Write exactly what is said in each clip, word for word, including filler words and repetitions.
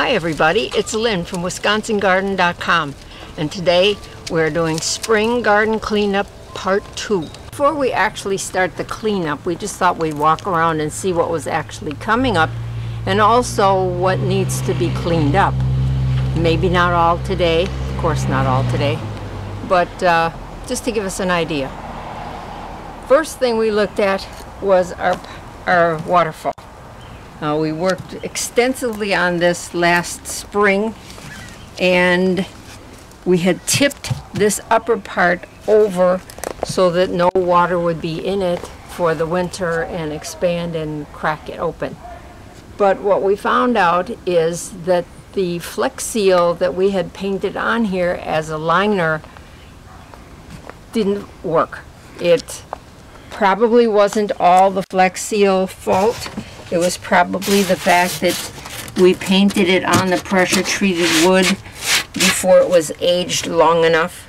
Hi everybody, it's Lynn from Wisconsin Garden dot com, and today we're doing Spring Garden Cleanup Part two. Before we actually start the cleanup, we just thought we'd walk around and see what was actually coming up and also what needs to be cleaned up. Maybe not all today, of course not all today, but uh, just to give us an idea. First thing we looked at was our, our waterfall. Uh, we worked extensively on this last spring, and we had tipped this upper part over so that no water would be in it for the winter and expand and crack it open. But what we found out is that the Flex Seal that we had painted on here as a liner didn't work. It probably wasn't all the Flex Seal fault. It was probably the fact that we painted it on the pressure treated wood before it was aged long enough.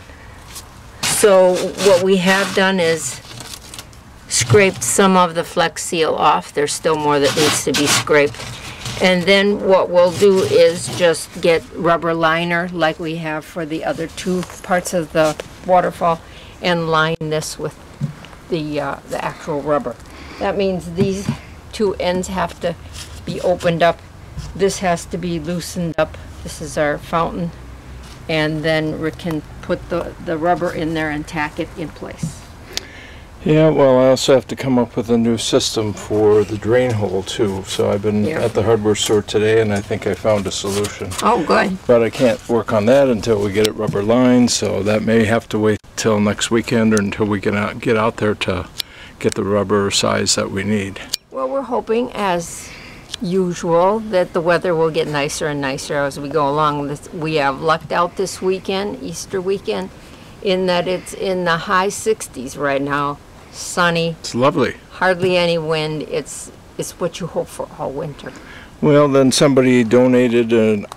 So what we have done is scraped some of the Flex Seal off. There's still more that needs to be scraped. And then what we'll do is just get rubber liner like we have for the other two parts of the waterfall and line this with the, uh, the actual rubber. That means these two ends have to be opened up. This has to be loosened up. This is our fountain, and then we can put the, the rubber in there and tack it in place. Yeah, well, I also have to come up with a new system for the drain hole too. So I've been yeah. at the hardware store today, and I think I found a solution. Oh, good. But I can't work on that until we get it rubber lined, so that may have to wait till next weekend or until we get out, get out there to get the rubber size that we need. Well, we're hoping, as usual, that the weather will get nicer and nicer as we go along. We have lucked out this weekend, Easter weekend, in that it's in the high sixties right now. Sunny. It's lovely. Hardly any wind. It's it's what you hope for all winter. Well, then somebody donated an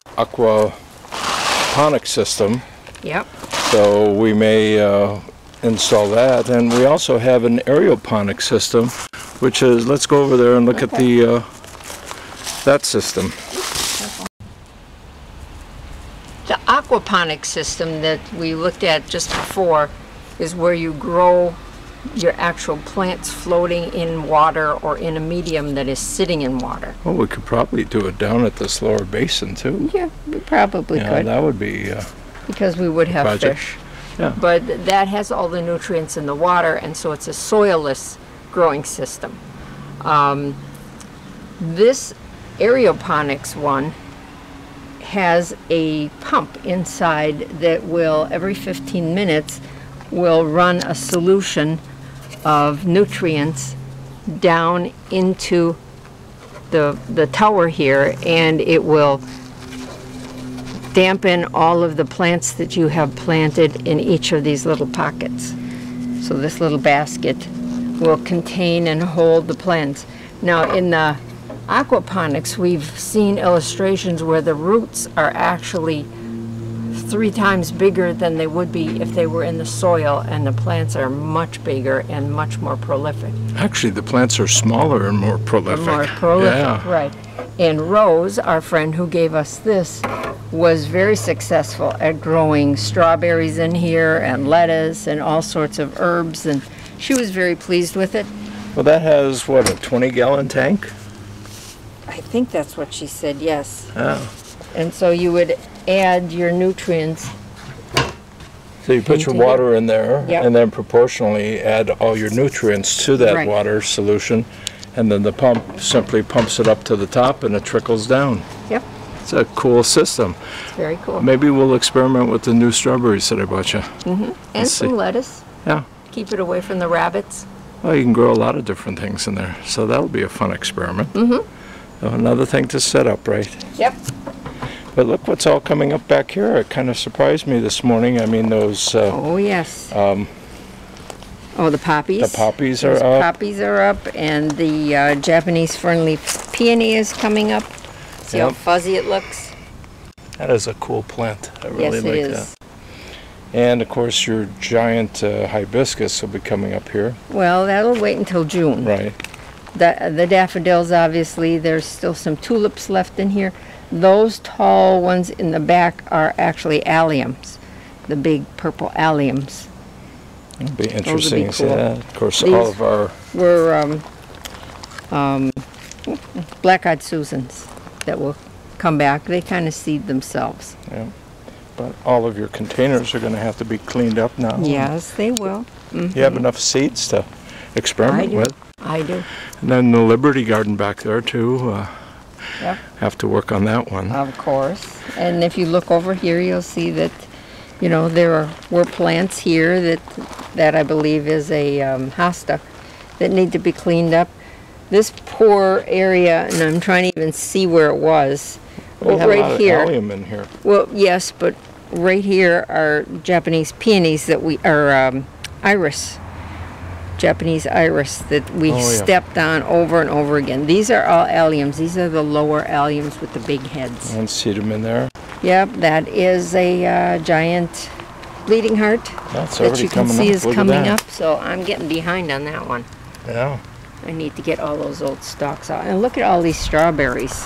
aquaponic system. Yep. So we may uh, install that. And we also have an aeroponic system, which is, let's go over there and look okay. at the uh, that system. The aquaponic system that we looked at just before is where you grow your actual plants floating in water or in a medium that is sitting in water. Well, we could probably do it down at this lower basin too. Yeah, we probably yeah, could. That would be uh, because we would have project. fish. Yeah. But that has all the nutrients in the water, and so it's a soilless growing system. Um, this aeroponics one has a pump inside that will, every fifteen minutes, will run a solution of nutrients down into the, the tower here, and it will dampen all of the plants that you have planted in each of these little pockets. So this little basket will contain and hold the plants. Now in the aquaponics, we've seen illustrations where the roots are actually three times bigger than they would be if they were in the soil, and the plants are much bigger and much more prolific. Actually, the plants are smaller and more prolific. More prolific, yeah. right. And Rose, our friend who gave us this, was very successful at growing strawberries in here and lettuce and all sorts of herbs, and she was very pleased with it. Well, that has, what, a twenty gallon tank? I think that's what she said, yes. Oh. And so you would add your nutrients. So you put your water in there, yep. and then proportionally add all your nutrients to that right. water solution, and then the pump simply pumps it up to the top and it trickles down. Yep. It's a cool system. It's very cool. Maybe we'll experiment with the new strawberries that I bought you. Mm-hmm. And Let's some see. lettuce. Yeah. Keep it away from the rabbits. Well, you can grow a lot of different things in there, so that'll be a fun experiment. Mm-hmm. So another thing to set up, right? Yep. But look what's all coming up back here. It kind of surprised me this morning. I mean, those... Uh, oh, yes. Um, oh, the poppies. The poppies Those are up. poppies are up, and the uh, Japanese fernleaf peony is coming up. See yep. how fuzzy it looks? That is a cool plant. I really yes, it like is. that. And, of course, your giant uh, hibiscus will be coming up here. Well, that'll wait until June. Right. The, the daffodils, obviously, there's still some tulips left in here. Those tall ones in the back are actually alliums, the big purple alliums. It'll be interesting to see cool. that. Of course, These all of our were um, um, black-eyed Susans that will come back. They kind of seed themselves. yeah, but all of your containers are going to have to be cleaned up now. Yes, they will. Mhm. You have enough seeds to experiment I do. with. I do. And then the Liberty Garden back there too. Uh, Yep. have to work on that one. Of course. And if you look over here, you'll see that, you know, there are were plants here that that I believe is a um, hosta that need to be cleaned up. This poor area, and I'm trying to even see where it was. we Well, have a lot right of here. allium in here. Well, yes, but right here are Japanese peonies that we are um, iris. Japanese iris that we Oh, yeah. stepped on over and over again. These are all alliums. These are the lower alliums with the big heads. And seed them in there. Yep, that is a uh, giant bleeding heart That's that already you can coming see up. is Look at coming that. up. So I'm getting behind on that one. Yeah. I need to get all those old stalks out. And look at all these strawberries.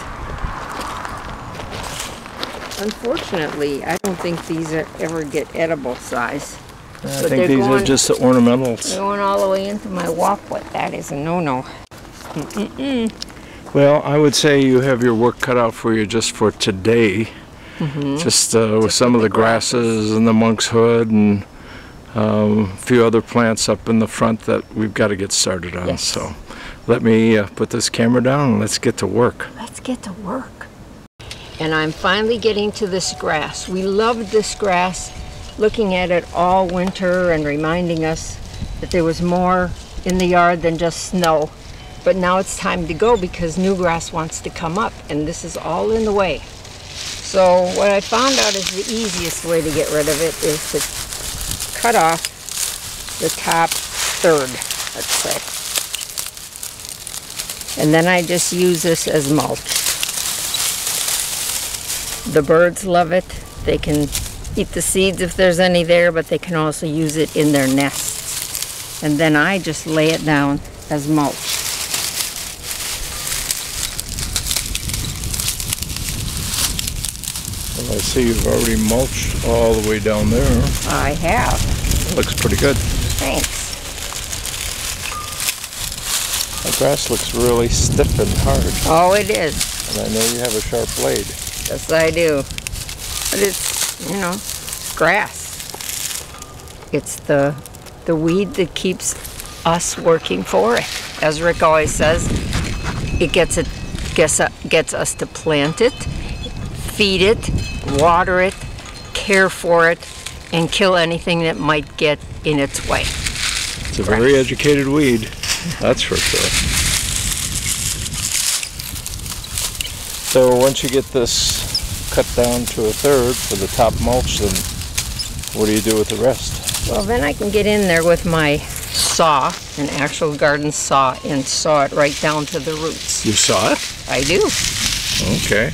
Unfortunately, I don't think these are, ever get edible size. I But think they're these are going- just the ornamentals. Going all the way into my walkway. That is a no-no. Mm-mm-mm. Well, I would say you have your work cut out for you just for today. Mm-hmm. Just uh, with Just some of with the the grasses. grasses and the monk's hood and um, a few other plants up in the front that we've got to get started on. Yes. So let me uh, put this camera down and let's get to work. Let's get to work. And I'm finally getting to this grass. We loved this grass, looking at it all winter and reminding us that there was more in the yard than just snow. But now it's time to go because new grass wants to come up, and this is all in the way. So what I found out is the easiest way to get rid of it is to cut off the top third, let's say. And then I just use this as mulch. The birds love it. They can eat the seeds if there's any there, but they can also use it in their nests. And then I just lay it down as mulch. Well, I see you've already mulched all the way down there. I have. Looks pretty good. Thanks. The grass looks really stiff and hard. Oh, it is. And I know you have a sharp blade. Yes, I do. But it's, you know, grass. It's the the weed that keeps us working for it. As Rick always says, it gets it gets gets us to plant it, feed it, water it, care for it, and kill anything that might get in its way. It's a very educated weed, that's for sure. So once you get this cut down to a third for the top mulch, then what do you do with the rest? Well, then I can get in there with my saw, an actual garden saw, and saw it right down to the roots. You saw it? I do. Okay.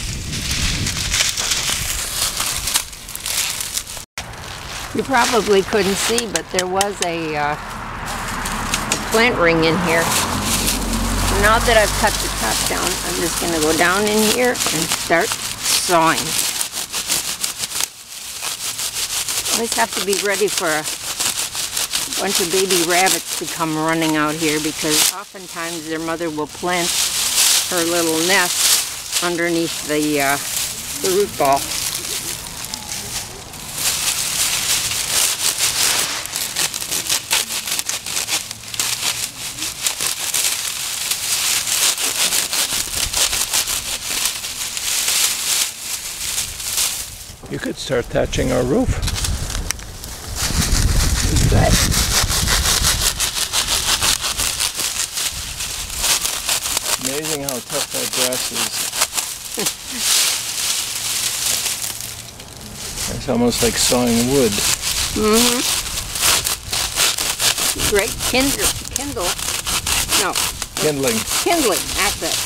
You probably couldn't see, but there was a, uh, a plant ring in here. Now that I've cut the top down, I'm just going to go down in here and start sawing. Always have to be ready for a bunch of baby rabbits to come running out here, because oftentimes their mother will plant her little nest underneath the, uh, the root ball. You could start thatching our roof. Good. Amazing how tough that grass is. It's almost like sawing wood. Mm-hmm. Great kindle, kindle, no, Kindling. kindling, that's it.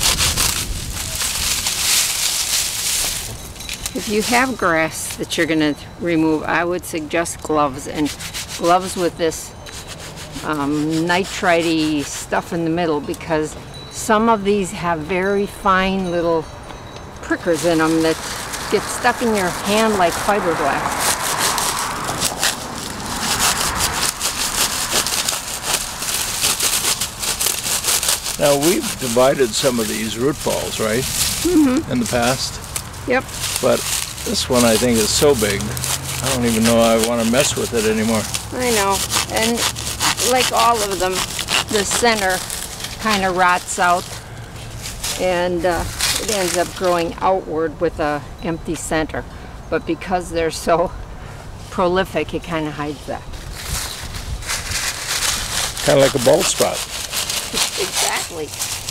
If you have grass that you're gonna remove, I would suggest gloves, and gloves with this um, nitrite-y stuff in the middle, because some of these have very fine little prickers in them that get stuck in your hand like fiberglass. Now we've divided some of these root balls, right? Mm-hmm. In the past. Yep. But this one I think is so big, I don't even know I want to mess with it anymore. I know. And like all of them, the center kind of rots out and uh, it ends up growing outward with a empty center. But because they're so prolific, it kind of hides that. Kind of like a bald spot. Exactly.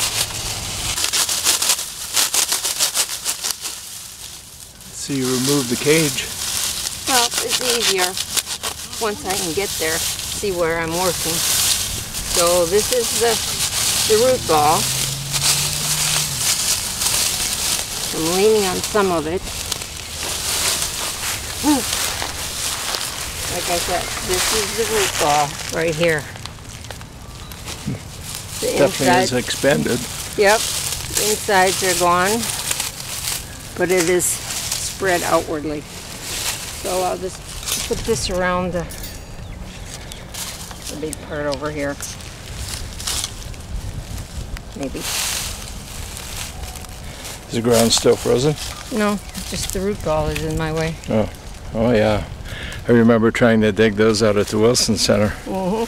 So you remove the cage. Well, it's easier once I can get there, see where I'm working. So this is the, the root ball. I'm leaning on some of it. Like I said, this is the root ball right here. The Definitely inside, is expanded. Yep, the insides are gone, but it is spread outwardly. So I'll just put this around the, the big part over here. Maybe. Is the ground still frozen? No, just the root ball is in my way. Oh, oh yeah. I remember trying to dig those out at the Wilson Center. Mm-hmm.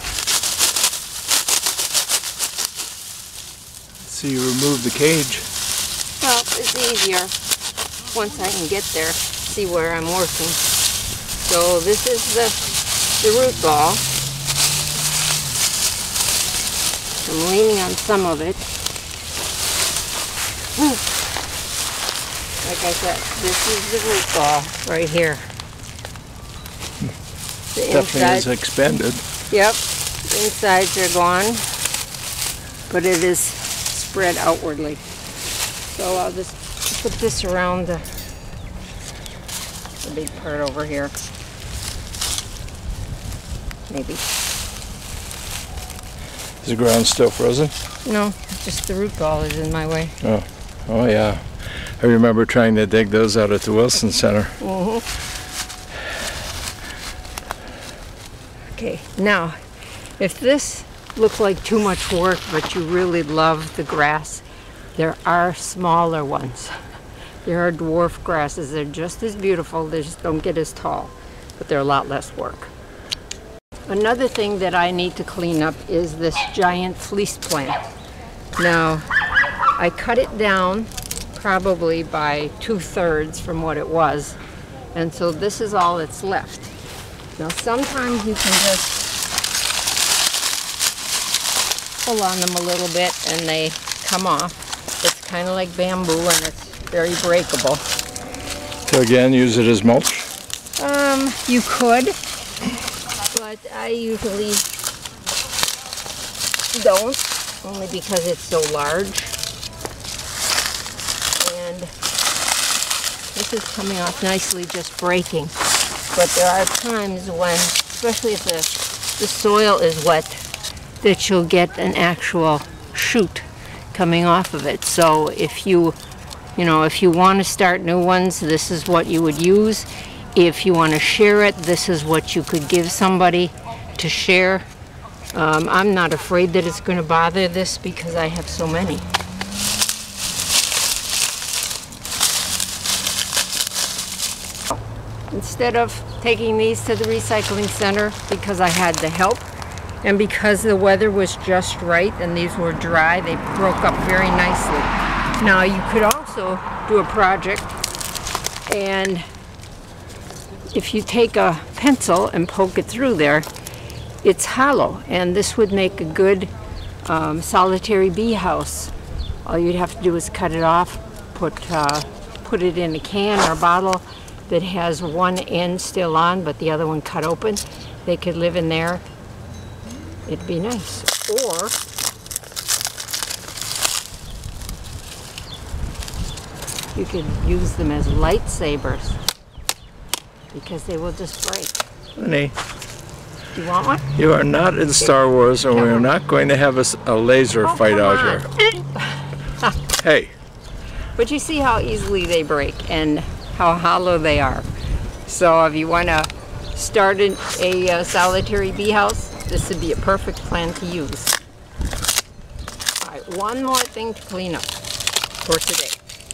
So you remove the cage. Well, it's easier once I can get there, see where I'm working. So this is the, the root ball. I'm leaning on some of it. Like I said, this is the root ball right here. The Definitely inside, is expanded. Yep, the insides are gone, but it is spread outwardly. So I'll just put this around the, the big part over here. Maybe. Is the ground still frozen? No, just the root ball is in my way. Oh, oh yeah. I remember trying to dig those out at the Wilson Center. Mm-hmm. Okay, now, if this looks like too much work, but you really love the grass, there are smaller ones. There are dwarf grasses. They're just as beautiful. They just don't get as tall, but they're a lot less work. Another thing that I need to clean up is this giant fleece plant. Now, I cut it down probably by two-thirds from what it was, and so this is all that's left. Now, sometimes you can just pull on them a little bit and they come off. It's kind of like bamboo and it's very breakable. So again, use it as mulch? Um, you could, but I usually don't, only because it's so large. And this is coming off nicely, just breaking. But there are times when, especially if the, the soil is wet, that you'll get an actual shoot coming off of it. So if you, you know, if you want to start new ones, this is what you would use. If you want to share it, this is what you could give somebody to share. Um, I'm not afraid that it's going to bother this because I have so many. Instead of taking these to the recycling center, because I had the help and because the weather was just right and these were dry, they broke up very nicely. Now you could also do a project, and if you take a pencil and poke it through there, it's hollow, and this would make a good um, solitary bee house. All you'd have to do is cut it off, put, uh, put it in a can or a bottle that has one end still on but the other one cut open. They could live in there. It'd be nice. Or you could use them as lightsabers because they will just break. Honey, Do you want one? you are not in Star Wars, and we are not going to have a, s- a laser Oh, fight come out on. here. Hey, But you see how easily they break and how hollow they are. So if you want to start an, a uh, solitary bee house, this would be a perfect plan to use. All right, one more thing to clean up for today.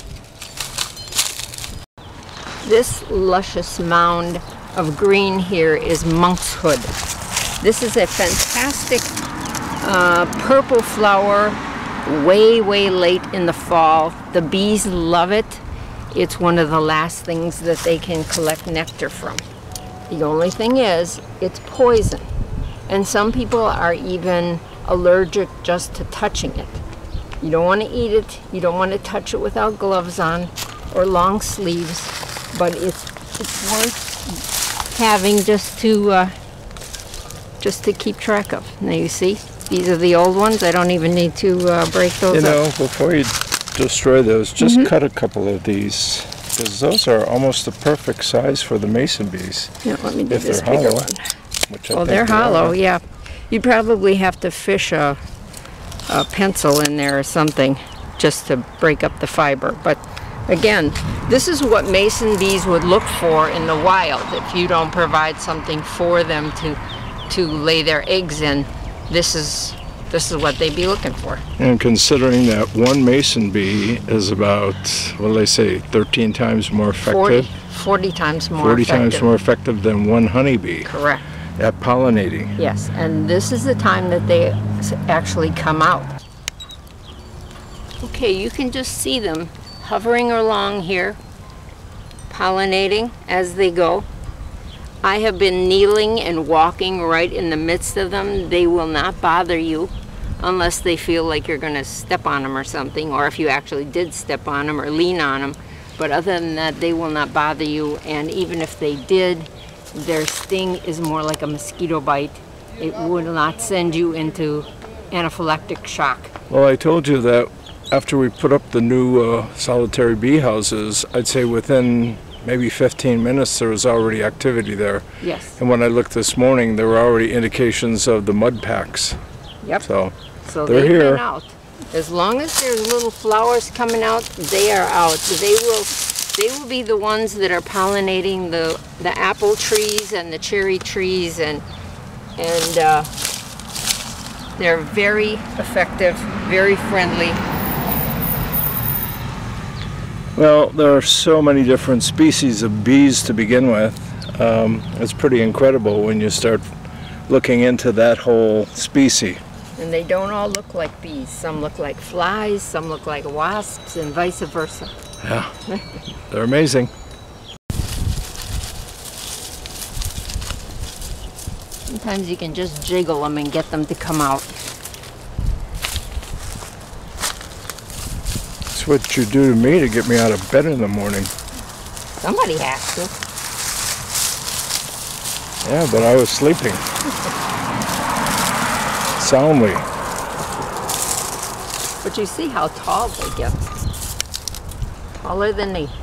This luscious mound of green here is monkshood. This is a fantastic uh, purple flower, way, way late in the fall. The bees love it. It's one of the last things that they can collect nectar from. The only thing is, it's poison. And some people are even allergic just to touching it. You don't want to eat it. You don't want to touch it without gloves on or long sleeves. But it's it's worth having just to uh, just to keep track of. Now you see, these are the old ones. I don't even need to uh, break those You know, up. before you destroy those, just Mm-hmm. cut a couple of these, because those are almost the perfect size for the mason bees. Yeah, let me do if this they're bigger hollow, one. which I Oh, think they're they hollow, are. yeah. You'd probably have to fish a, a pencil in there or something just to break up the fiber. But again, this is what mason bees would look for in the wild. If you don't provide something for them to to lay their eggs in, this is this is what they'd be looking for. And considering that one mason bee is about, what do they say, thirteen times more forty, effective? forty times more forty effective. times more effective than one honeybee Correct. at pollinating. Yes, and this is the time that they s- actually come out. Okay, you can just see them hovering along here, pollinating as they go. I have been kneeling and walking right in the midst of them. They will not bother you unless they feel like you're going to step on them or something, or if you actually did step on them or lean on them. But other than that, they will not bother you, and even if they did, their sting is more like a mosquito bite. It would not send you into anaphylactic shock. Well, I told you that after we put up the new uh, solitary bee houses, I'd say within maybe fifteen minutes there was already activity there. Yes. And when I looked this morning, there were already indications of the mud packs. Yep. So So they're they've here. been out. As long as there's little flowers coming out, they are out. They will they will be the ones that are pollinating the the apple trees and the cherry trees, and and uh, they're very effective, very friendly. Well, there are so many different species of bees to begin with. Um, it's pretty incredible when you start looking into that whole species. And they don't all look like bees. Some look like flies, some look like wasps, and vice versa. Yeah, they're amazing. Sometimes you can just jiggle them and get them to come out. That's what you do to me to get me out of bed in the morning. Somebody has to. Yeah, but I was sleeping. Soundly. But you see how tall they get. Taller than me.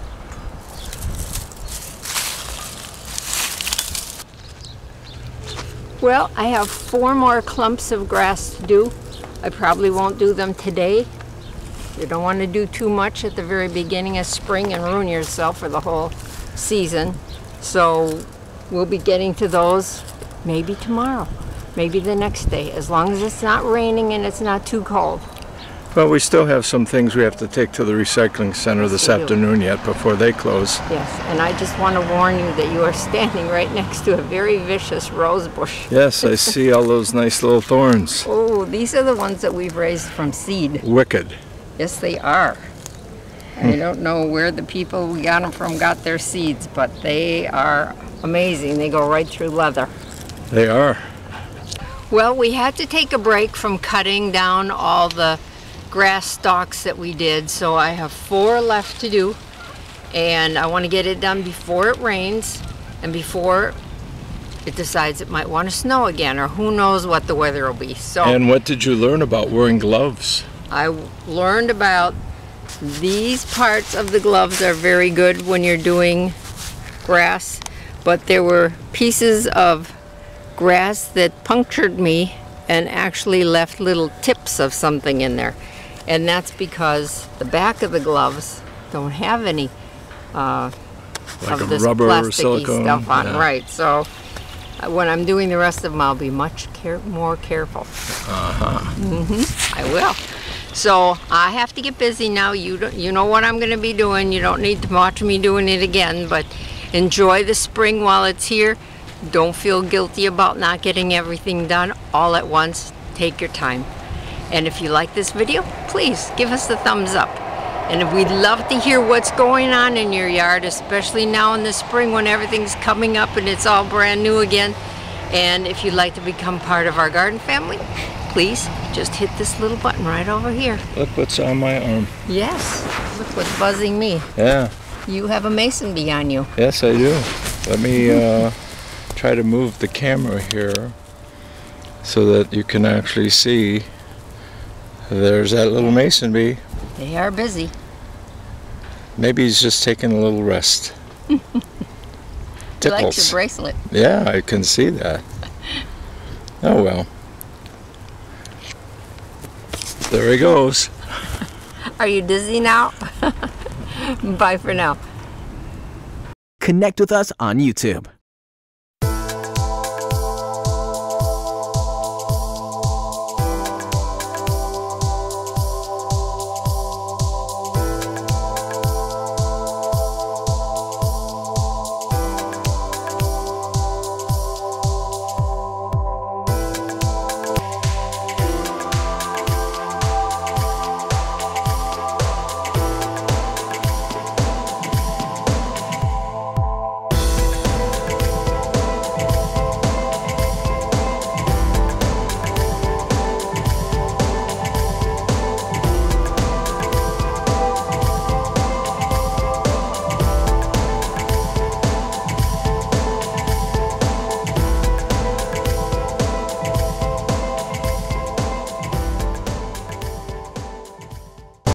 Well, I have four more clumps of grass to do. I probably won't do them today. You don't want to do too much at the very beginning of spring and ruin yourself for the whole season. So we'll be getting to those maybe tomorrow, maybe the next day, as long as it's not raining and it's not too cold. Well, we still have some things we have to take to the recycling center Yes, this we do. afternoon yet before they close. Yes, and I just want to warn you that you are standing right next to a very vicious rose bush. Yes, I see all those nice little thorns. Oh, these are the ones that we've raised from seed. Wicked. Yes, they are. I don't know where the people we got them from got their seeds, but they are amazing. They go right through leather. They are. Well, we had to take a break from cutting down all the grass stalks that we did, so I have four left to do, and I want to get it done before it rains and before it decides it might want to snow again, or who knows what the weather will be. So And what did you learn about wearing gloves? I learned about these parts of the gloves are very good when you're doing grass, but there were pieces of grass that punctured me and actually left little tips of something in there. And that's because the back of the gloves don't have any uh, Like a of this rubber or plasticky silicone, stuff on, yeah. right? So uh, when I'm doing the rest of them, I'll be much care more careful. Uh-huh. Mm-hmm. I will. So I have to get busy now. You don't, you know what I'm going to be doing. You don't need to watch me doing it again, but enjoy the spring while it's here. Don't feel guilty about not getting everything done all at once. Take your time. And if you like this video, please give us the thumbs up. And we'd love to hear what's going on in your yard, especially now in the spring when everything's coming up and it's all brand new again. And if you'd like to become part of our garden family, please just hit this little button right over here. Look what's on my arm. Yes, look what's buzzing me. Yeah. You have a mason bee on you. Yes, I do. Let me uh, try to move the camera here so that you can actually see. There's that little mason bee. They are busy. Maybe he's just taking a little rest. He likes your Tickles. bracelet. Yeah, I can see that. Oh well. There he goes. Are you dizzy now? Bye for now. Connect with us on YouTube.